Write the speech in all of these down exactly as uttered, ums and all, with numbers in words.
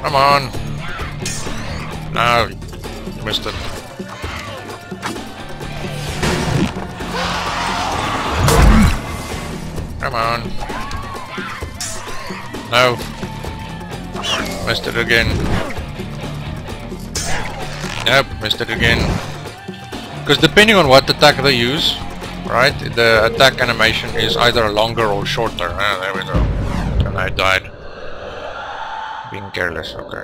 Come on! No! Missed it. Come on! No! Missed it again. Nope, missed it again. Because depending on what attack they use, right, the attack animation is either longer or shorter. Ah, there we go. And I died. Being careless, okay.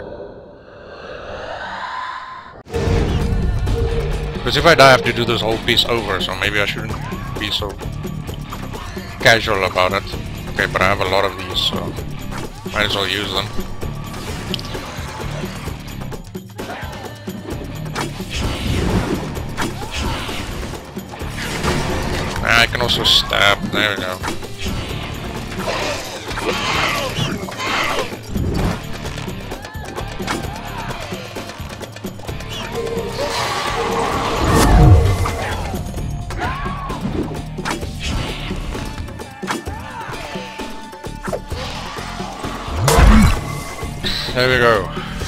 Because if I die I have to do this whole piece over, so maybe I shouldn't be so casual about it. Okay, but I have a lot of these, so might as well use them. I can also stab. There we go. There we go.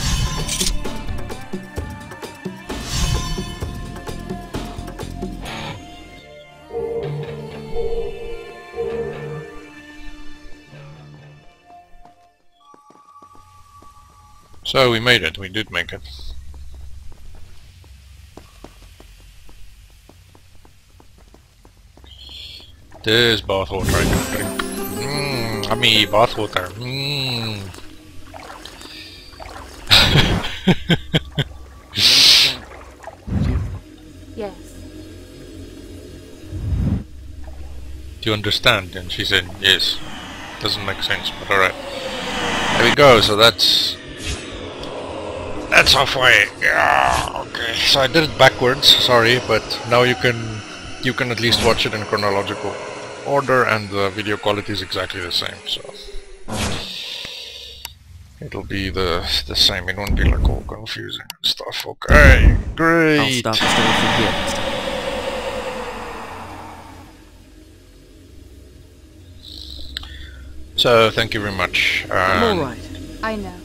So we made it, we did make it. This bathwater I can drink. Mmm, yummy bathwater. Mmm. Yes. Do you understand? And she said yes. Doesn't make sense, but alright. There we go, so that's That's halfway. Yeah, okay. So I did it backwards, sorry, but now you can you can at least watch it in chronological order and the video quality is exactly the same, so it'll be the the same, it won't be like all confusing and stuff. Okay, great. I'll start the story from here next time. So thank you very much. I'm alright. I know.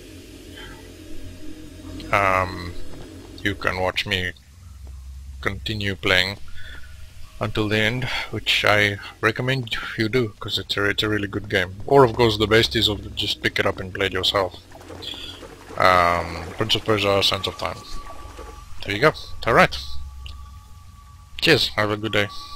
Um, you can watch me continue playing until the end, which I recommend you do, because it's a, it's a really good game. Or of course the best is of just pick it up and play it yourself. Um, Prince of Persia: Sands of Time. There you go. Alright. Cheers, have a good day.